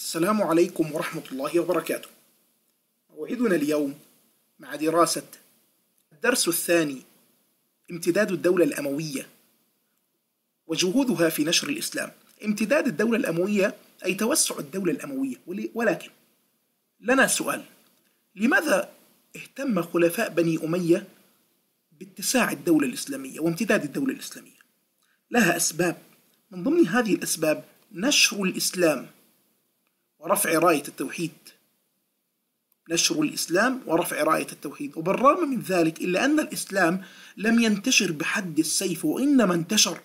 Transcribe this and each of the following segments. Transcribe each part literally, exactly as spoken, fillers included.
السلام عليكم ورحمة الله وبركاته. موعدنا اليوم مع دراسة الدرس الثاني: امتداد الدولة الأموية وجهودها في نشر الإسلام. امتداد الدولة الأموية أي توسع الدولة الأموية، ولكن لنا سؤال: لماذا اهتم خلفاء بني أمية باتساع الدولة الإسلامية وامتداد الدولة الإسلامية؟ لها أسباب، من ضمن هذه الأسباب نشر الإسلام ورفع راية التوحيد. نشر الإسلام ورفع راية التوحيد. وبالرغم من ذلك إلا أن الإسلام لم ينتشر بحد السيف، وإنما انتشر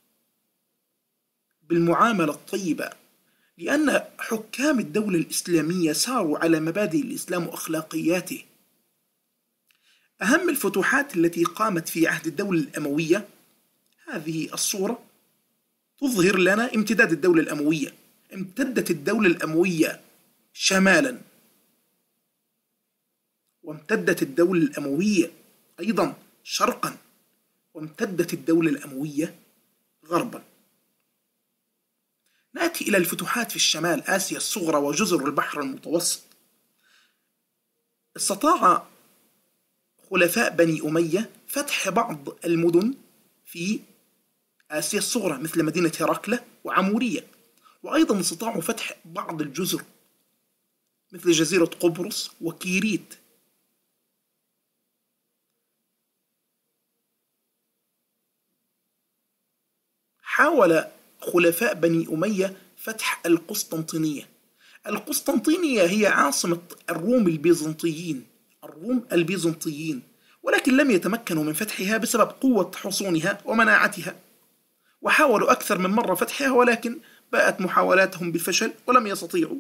بالمعاملة الطيبة، لأن حكام الدولة الإسلامية ساروا على مبادئ الإسلام وأخلاقياته. أهم الفتوحات التي قامت في عهد الدولة الأموية، هذه الصورة تظهر لنا امتداد الدولة الأموية. امتدت الدولة الأموية شمالا، وامتدت الدولة الأموية أيضا شرقا، وامتدت الدولة الأموية غربا. نأتي إلى الفتوحات في الشمال، آسيا الصغرى وجزر البحر المتوسط. استطاع خلفاء بني أمية فتح بعض المدن في آسيا الصغرى مثل مدينة هرقلة وعمورية، وأيضا استطاعوا فتح بعض الجزر مثل جزيرة قبرص وكيريت. حاول خلفاء بني أمية فتح القسطنطينية. القسطنطينية هي عاصمة الروم البيزنطيين الروم البيزنطيين ولكن لم يتمكنوا من فتحها بسبب قوة حصونها ومناعتها، وحاولوا أكثر من مرة فتحها، ولكن باءت محاولاتهم بالفشل ولم يستطيعوا.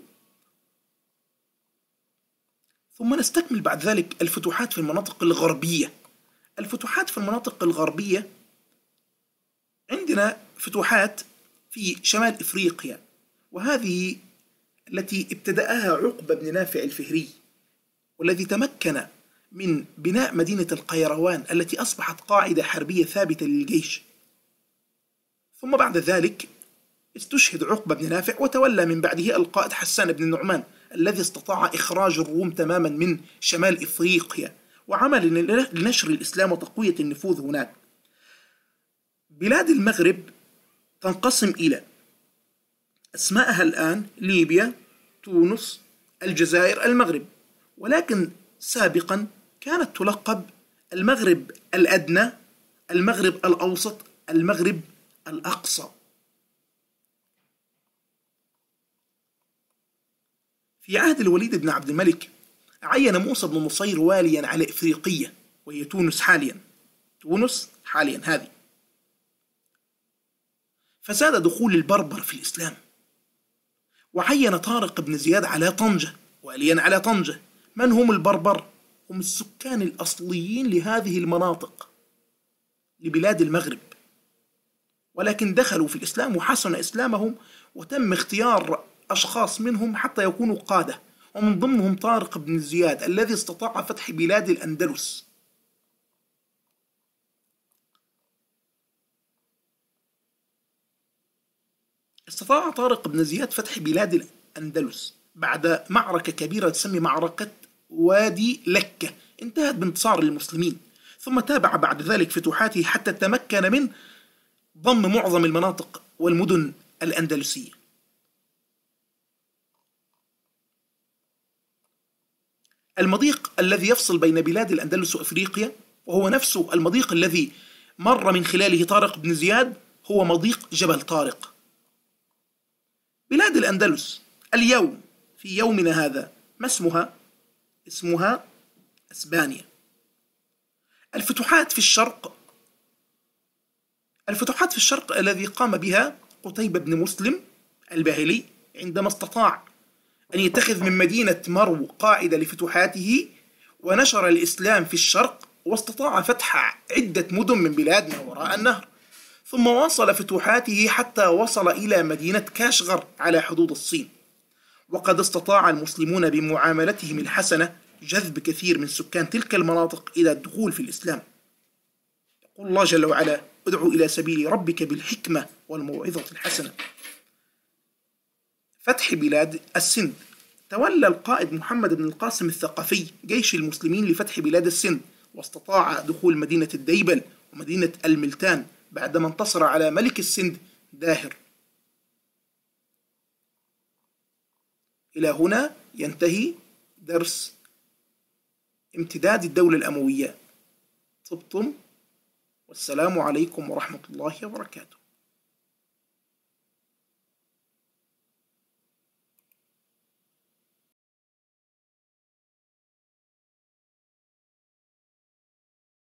ثم نستكمل بعد ذلك الفتوحات في المناطق الغربية. الفتوحات في المناطق الغربية، عندنا فتوحات في شمال إفريقيا، وهذه التي ابتدأها عقبة بن نافع الفهري، والذي تمكن من بناء مدينة القيروان التي أصبحت قاعدة حربية ثابتة للجيش. ثم بعد ذلك استشهد عقبة بن نافع، وتولى من بعده القائد حسان بن النعمان الذي استطاع إخراج الروم تماما من شمال إفريقيا، وعمل لنشر الإسلام وتقوية النفوذ هناك. بلاد المغرب تنقسم إلى أسماءها الآن ليبيا، تونس، الجزائر، المغرب، ولكن سابقا كانت تلقب المغرب الأدنى، المغرب الأوسط، المغرب الأقصى. في عهد الوليد بن عبد الملك عين موسى بن نصير واليا على إفريقية، وهي تونس حاليا تونس حاليا هذه. فزاد دخول البربر في الإسلام، وعين طارق بن زياد على طنجة واليا على طنجة. من هم البربر؟ هم السكان الأصليين لهذه المناطق لبلاد المغرب، ولكن دخلوا في الإسلام وحسن إسلامهم، وتم اختيار أشخاص منهم حتى يكونوا قادة، ومن ضمنهم طارق بن زياد الذي استطاع فتح بلاد الأندلس. استطاع طارق بن زياد فتح بلاد الأندلس بعد معركة كبيرة تسمى معركة وادي لكة، انتهت بانتصار المسلمين. ثم تابع بعد ذلك فتوحاته حتى تمكن من ضم معظم المناطق والمدن الأندلسية. المضيق الذي يفصل بين بلاد الأندلس وإفريقيا، وهو نفسه المضيق الذي مر من خلاله طارق بن زياد، هو مضيق جبل طارق. بلاد الأندلس اليوم في يومنا هذا ما اسمها؟ اسمها إسبانيا. الفتوحات في الشرق الفتوحات في الشرق الذي قام بها قتيبة بن مسلم الباهلي عندما استطاع أن يتخذ من مدينة مرو قاعدة لفتوحاته، ونشر الإسلام في الشرق، واستطاع فتح عدة مدن من بلاد ما وراء النهر. ثم واصل فتوحاته حتى وصل إلى مدينة كاشغر على حدود الصين. وقد استطاع المسلمون بمعاملتهم الحسنة جذب كثير من سكان تلك المناطق إلى الدخول في الإسلام. يقول الله جل وعلا: ادعو إلى سبيل ربك بالحكمة والموعظة الحسنة. فتح بلاد السند. تولى القائد محمد بن القاسم الثقفي جيش المسلمين لفتح بلاد السند، واستطاع دخول مدينة الديبل ومدينة الملتان بعدما انتصر على ملك السند داهر. إلى هنا ينتهي درس امتداد الدولة الأموية. طبتم، والسلام عليكم ورحمة الله وبركاته.